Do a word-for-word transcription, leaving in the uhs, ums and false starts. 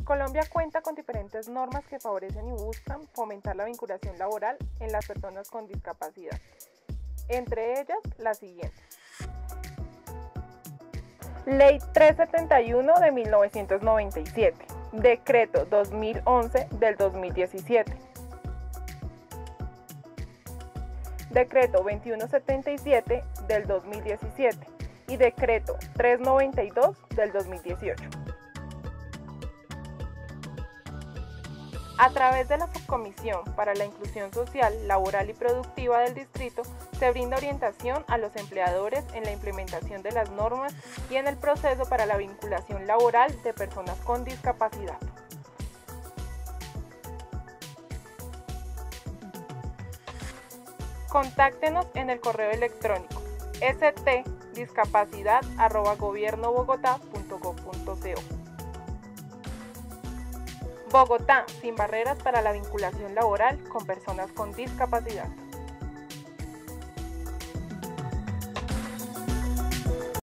Colombia cuenta con diferentes normas que favorecen y buscan fomentar la vinculación laboral en las personas con discapacidad. Entre ellas, las siguientes. Ley trescientos setenta y uno de mil novecientos noventa y siete, Decreto dos mil once del dos mil diecisiete, Decreto veintiuno setenta y siete del dos mil diecisiete y Decreto trescientos noventa y dos del dos mil dieciocho. A través de la Subcomisión para la Inclusión Social, Laboral y Productiva del Distrito, se brinda orientación a los empleadores en la implementación de las normas y en el proceso para la vinculación laboral de personas con discapacidad. Contáctenos en el correo electrónico stdiscapacidad arroba gobiernobogotá punto gob punto co. Bogotá, sin barreras para la vinculación laboral con personas con discapacidad.